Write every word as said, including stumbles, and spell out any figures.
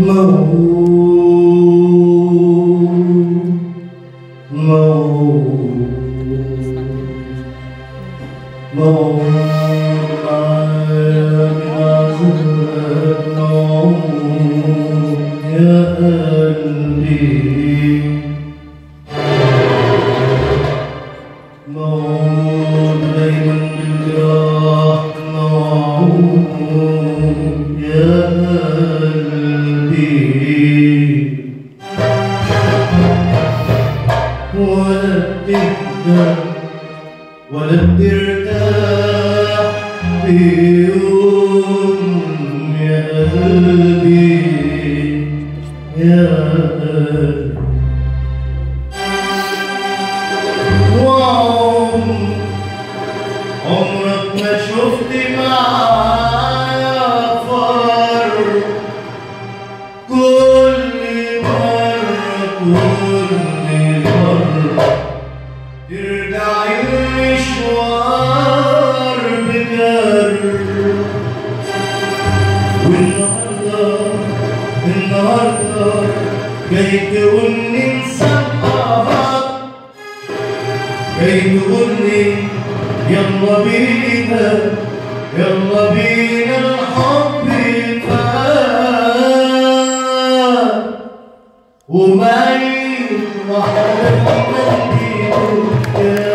ولا بترتاح في يوم يا قلبي يا قلبي وعمر عمرك ما شفت معايا فرق كل مرة كل مرة ترجع المشوار بجر والنهارده النهارده جاي تقولني نسقط جاي تقولني يلا بينا يلا بينا الحب يفات وما يروح على المنديل